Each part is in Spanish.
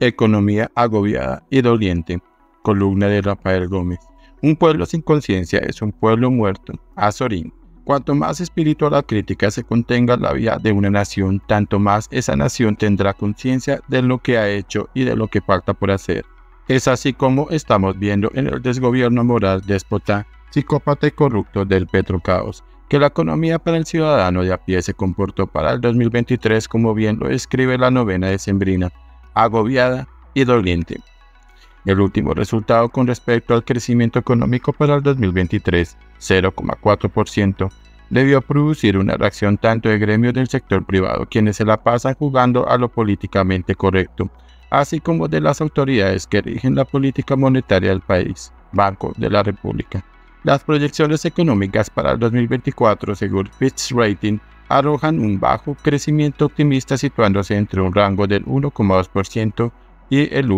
Economía agobiada y doliente. Columna de Rafael Gómez. Un pueblo sin conciencia es un pueblo muerto. Azorín. Cuanto más espíritu a la crítica se contenga en la vida de una nación, tanto más esa nación tendrá conciencia de lo que ha hecho y de lo que falta por hacer. Es así como estamos viendo en el desgobierno moral, déspota, psicópata y corrupto del Petrocaos, que la economía para el ciudadano de a pie se comportó para el 2023 como bien lo escribe la novena decembrina, agobiada y doliente. El último resultado con respecto al crecimiento económico para el 2023, 0,4%, debió producir una reacción tanto de gremios del sector privado, quienes se la pasan jugando a lo políticamente correcto, así como de las autoridades que rigen la política monetaria del país, Banco de la República. Las proyecciones económicas para el 2024, según Fitch Rating, arrojan un bajo crecimiento optimista situándose entre un rango del 1,2% y el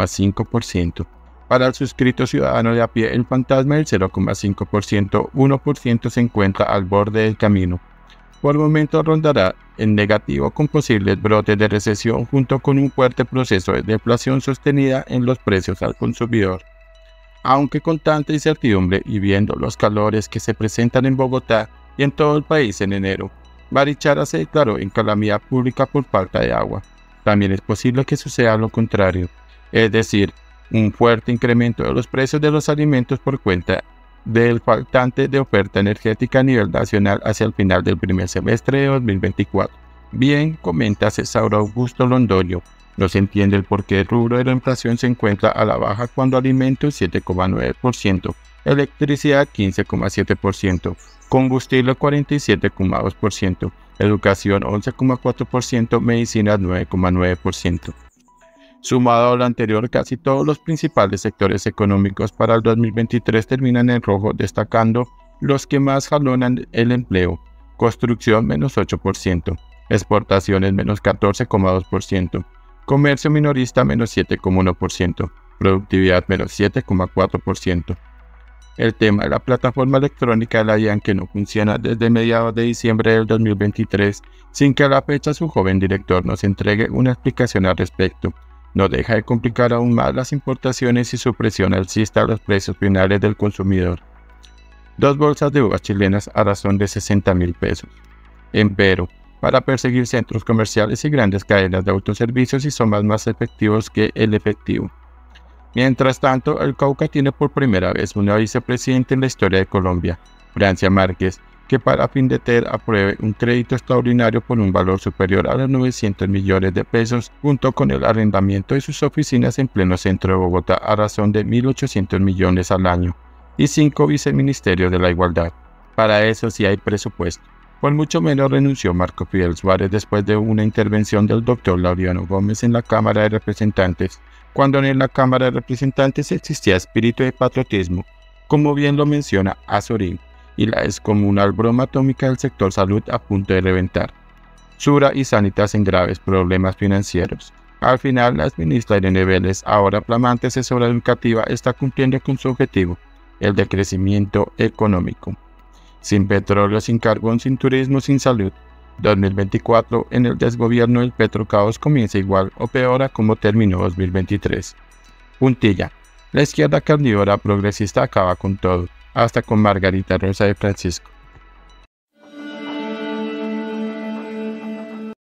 1,5%. Para el suscrito ciudadano de a pie, el fantasma del 0,5%, 1% se encuentra al borde del camino. Por momentos rondará en negativo con posibles brotes de recesión junto con un fuerte proceso de deflación sostenida en los precios al consumidor. Aunque con tanta incertidumbre y viendo los calores que se presentan en Bogotá y en todo el país en enero, Barichara se declaró en calamidad pública por falta de agua. También es posible que suceda lo contrario, es decir, un fuerte incremento de los precios de los alimentos por cuenta del faltante de oferta energética a nivel nacional hacia el final del primer semestre de 2024. Bien, comenta César Augusto Londoño, no se entiende el por qué el rubro de la inflación se encuentra a la baja cuando alimentos 7,9%, electricidad 15,7%, combustible 47,2%, educación 11,4%, medicina 9,9%. Sumado a lo anterior, casi todos los principales sectores económicos para el 2023 terminan en rojo, destacando los que más jalonan el empleo: construcción menos 8%, exportaciones menos 14,2%, comercio minorista menos 7,1%, productividad menos 7,4%. El tema de la plataforma electrónica de la DIAN, que no funciona desde mediados de diciembre del 2023, sin que a la fecha su joven director nos entregue una explicación al respecto, no deja de complicar aún más las importaciones y su presión alcista a los precios finales del consumidor. 2 bolsas de uvas chilenas a razón de 60.000 pesos. Empero, para perseguir centros comerciales y grandes cadenas de autoservicios y son más efectivos que el efectivo. Mientras tanto, el Cauca tiene por primera vez una vicepresidenta en la historia de Colombia, Francia Márquez, que para Findeter apruebe un crédito extraordinario por un valor superior a los 900 millones de pesos, junto con el arrendamiento de sus oficinas en pleno centro de Bogotá a razón de 1.800 millones al año, y 5 viceministerios de la igualdad. Para eso sí hay presupuesto. Por mucho menos renunció Marco Fidel Suárez después de una intervención del doctor Laureano Gómez en la Cámara de Representantes, cuando en la Cámara de Representantes existía espíritu de patriotismo, como bien lo menciona Azorín, y la descomunal broma atómica del sector salud a punto de reventar. Sura y Sanitas en graves problemas financieros. Al final, la ministra Irene Vélez, ahora flamante asesora educativa, está cumpliendo con su objetivo, el de crecimiento económico. Sin petróleo, sin carbón, sin turismo, sin salud. 2024 en el desgobierno del Petrocaos comienza igual o peor a como terminó 2023. Puntilla. La izquierda carnívora progresista acaba con todo, hasta con Margarita Rosa de Francisco.